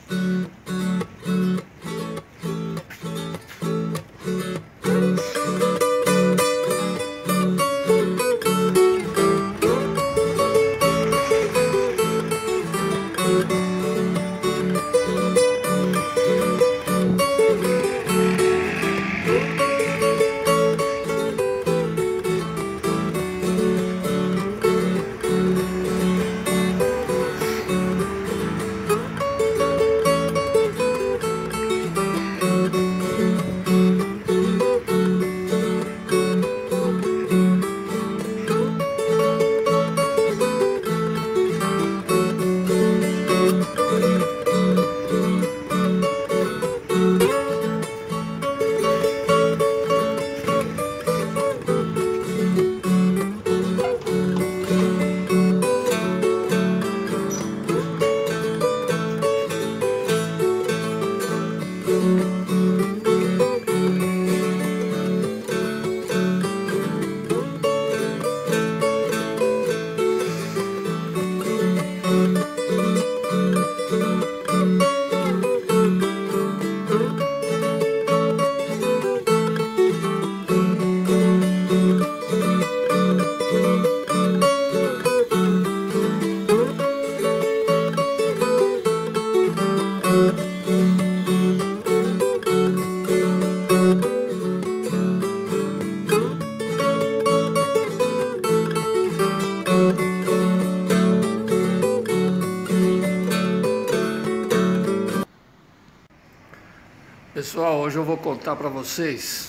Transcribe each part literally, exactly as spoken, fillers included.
Pessoal, hoje eu vou contar para vocês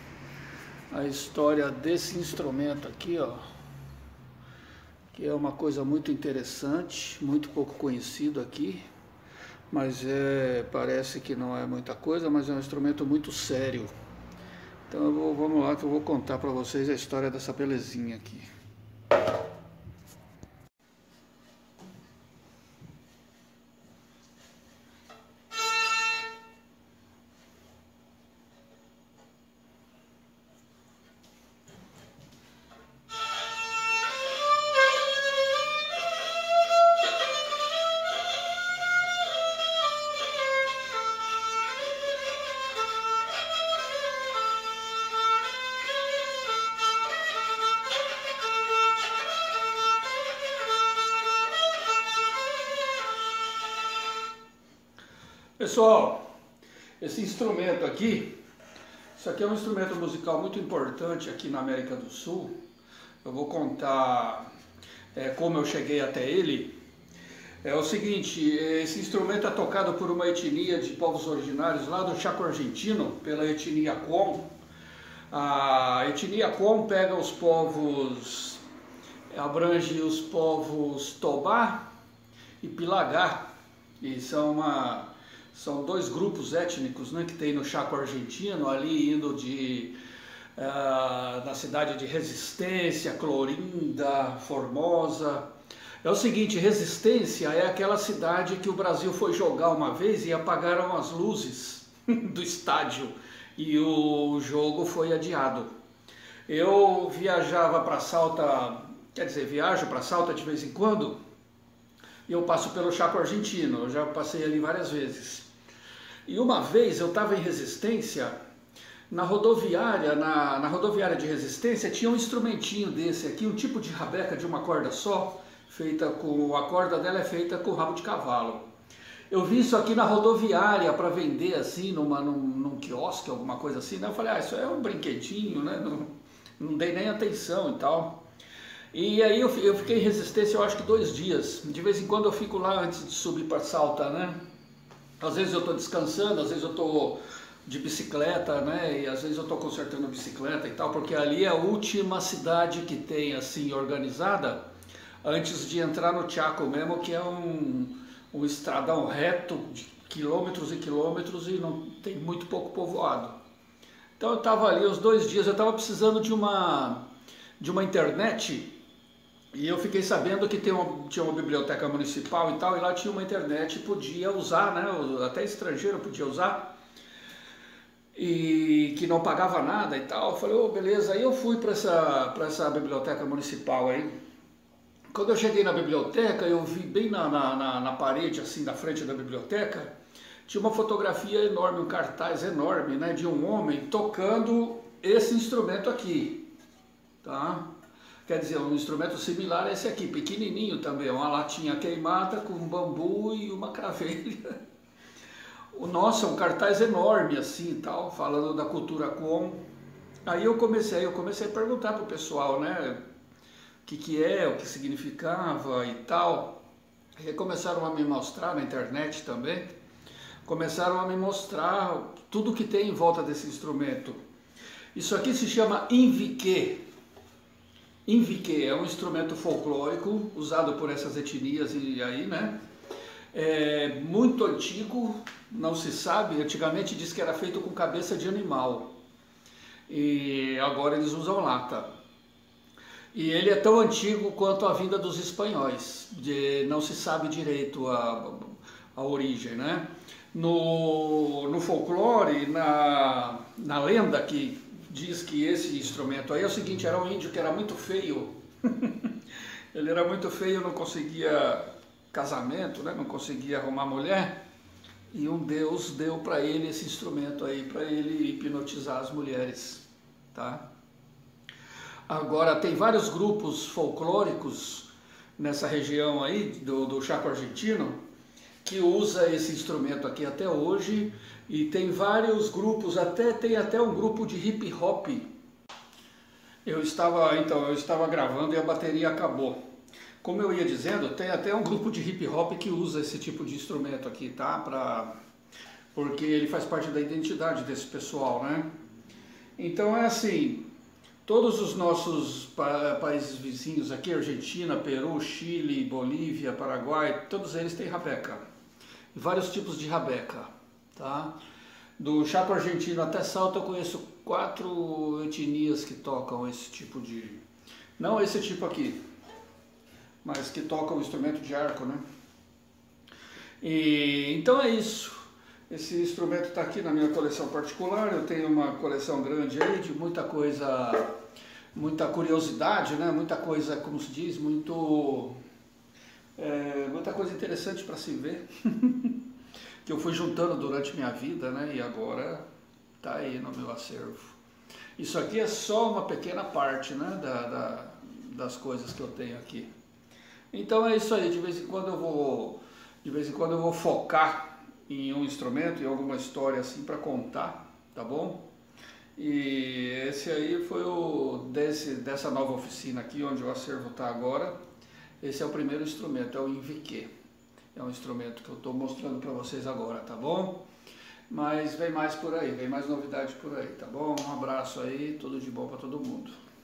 a história desse instrumento aqui, ó, que é uma coisa muito interessante, muito pouco conhecido aqui, mas é, parece que não é muita coisa, mas é um instrumento muito sério. Então eu vou, vamos lá que eu vou contar para vocês a história dessa belezinha aqui. Pessoal, esse instrumento aqui, isso aqui é um instrumento musical muito importante aqui na América do Sul. Eu vou contar é, como eu cheguei até ele. É o seguinte, esse instrumento é tocado por uma etnia de povos originários lá do Chaco argentino, pela etnia Qom. A etnia Qom pega os povos, abrange os povos Tobá e Pilagá, e são uma... São dois grupos étnicos, né, que tem no Chaco argentino, ali indo de, uh, da cidade de Resistência, Clorinda, Formosa. É o seguinte, Resistência é aquela cidade que o Brasil foi jogar uma vez e apagaram as luzes do estádio e o jogo foi adiado. Eu viajava para Salta, quer dizer, viajo para Salta de vez em quando, e eu passo pelo Chaco argentino, eu já passei ali várias vezes. E uma vez eu estava em Resistência, na rodoviária, na, na rodoviária de Resistência tinha um instrumentinho desse aqui, um tipo de rabeca de uma corda só, feita com, a corda dela é feita com rabo de cavalo. Eu vi isso aqui na rodoviária para vender assim, numa, num, num quiosque, alguma coisa assim, né? Eu falei, ah, isso é um brinquedinho, né? Não, não dei nem atenção e tal. E aí eu, eu fiquei em Resistência, eu acho que dois dias. De vez em quando eu fico lá antes de subir para Salta, né? Às vezes eu estou descansando, às vezes eu estou de bicicleta, né? E às vezes eu estou consertando bicicleta e tal, porque ali é a última cidade que tem assim organizada, antes de entrar no Chaco mesmo, que é um, um estradão reto de quilômetros e quilômetros e não tem muito pouco povoado. Então eu estava ali os dois dias, eu estava precisando de uma, de uma internet. E eu fiquei sabendo que tem uma, tinha uma biblioteca municipal e tal, e lá tinha uma internet, podia usar, né? Até estrangeiro podia usar, e que não pagava nada e tal. Eu falei, oh, beleza, aí eu fui para essa, para essa biblioteca municipal aí, quando eu cheguei na biblioteca, eu vi bem na, na, na, na parede, assim, na frente da biblioteca, tinha uma fotografia enorme, um cartaz enorme, né, de um homem tocando esse instrumento aqui, tá? Quer dizer, um instrumento similar a esse aqui, pequenininho também, uma latinha queimada com um bambu e uma cravelha. Nossa, um cartaz enorme assim, tal, falando da cultura Qom. Aí eu comecei, eu comecei a perguntar pro pessoal, né, o que que é, o que significava e tal. E aí começaram a me mostrar na internet também, começaram a me mostrar tudo que tem em volta desse instrumento. Isso aqui se chama inviquê. Inviquê é um instrumento folclórico usado por essas etnias e aí, né? É muito antigo, não se sabe, antigamente diz que era feito com cabeça de animal. E agora eles usam lata. E ele é tão antigo quanto a vinda dos espanhóis, de, não se sabe direito a, a origem, né? No, no folclore, na, na lenda que diz que esse instrumento aí é o seguinte, era um índio que era muito feio, ele era muito feio, não conseguia casamento, né? Não conseguia arrumar mulher, e um deus deu para ele esse instrumento aí, para ele hipnotizar as mulheres, tá? Agora, tem vários grupos folclóricos nessa região aí, do, do Chaco argentino, que usa esse instrumento aqui até hoje, e tem vários grupos, até tem até um grupo de hip hop. Eu estava, então, eu estava gravando e a bateria acabou. Como eu ia dizendo, tem até um grupo de hip hop que usa esse tipo de instrumento aqui, tá? Pra, porque ele faz parte da identidade desse pessoal, né? Então é assim, todos os nossos pa países vizinhos aqui, Argentina, Peru, Chile, Bolívia, Paraguai, todos eles têm rabeca. Vários tipos de rabeca, tá? Do Chaco argentino até Salta eu conheço quatro etnias que tocam esse tipo de... Não esse tipo aqui, mas que tocam o instrumento de arco, né? E, então é isso. Esse instrumento está aqui na minha coleção particular, eu tenho uma coleção grande aí de muita coisa, muita curiosidade, né? Muita coisa, como se diz, muito, é, muita coisa interessante para se ver, que eu fui juntando durante minha vida, né? E agora está aí no meu acervo. Isso aqui é só uma pequena parte, né? da, da, das coisas que eu tenho aqui. Então é isso aí, de vez em quando eu vou, de vez em quando eu vou focar em um instrumento, em alguma história assim para contar, tá bom? E esse aí foi o desse, dessa nova oficina aqui, onde o acervo está agora. Esse é o primeiro instrumento, é o inviquê. É um instrumento que eu estou mostrando para vocês agora, tá bom? Mas vem mais por aí, vem mais novidade por aí, tá bom? Um abraço aí, tudo de bom para todo mundo.